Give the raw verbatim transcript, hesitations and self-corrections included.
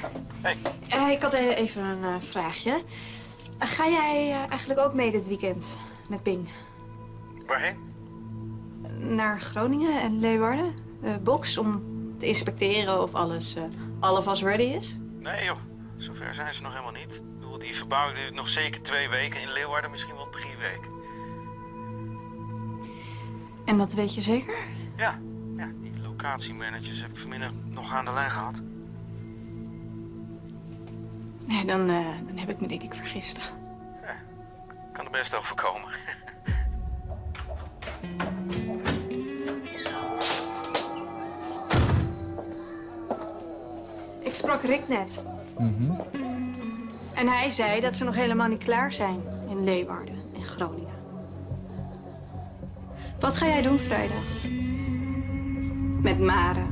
Hey. Uh, ik had even een uh, vraagje. Uh, ga jij uh, eigenlijk ook mee dit weekend met Ping? Waarheen? Naar Groningen en Leeuwarden. Uh, box om te inspecteren of alles uh, alvast ready is. Nee joh, zover zijn ze nog helemaal niet. Ik bedoel, die verbouwing duurt nog zeker twee weken. In Leeuwarden misschien wel drie weken. En dat weet je zeker? Ja, ja die locatiemanagers heb ik vanmiddag nog aan de lijn gehad. Nee, dan, uh, dan heb ik me denk ik vergist. Ja, kan er best overkomen. Ik sprak Rick net. Mm-hmm. En hij zei dat ze nog helemaal niet klaar zijn in Leeuwarden en Groningen. Wat ga jij doen vrijdag? Met Mare